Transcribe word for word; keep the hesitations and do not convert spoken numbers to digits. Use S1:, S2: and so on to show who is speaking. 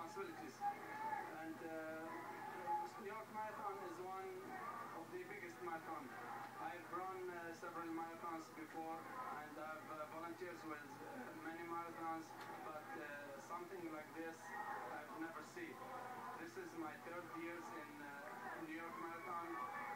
S1: responsibilities. And uh, New York Marathon is one of the biggest marathon. I've run uh, several marathons before, and I've uh, volunteered with uh, many marathons, but uh, something like this I've never seen. This is my third year in uh, New York Marathon.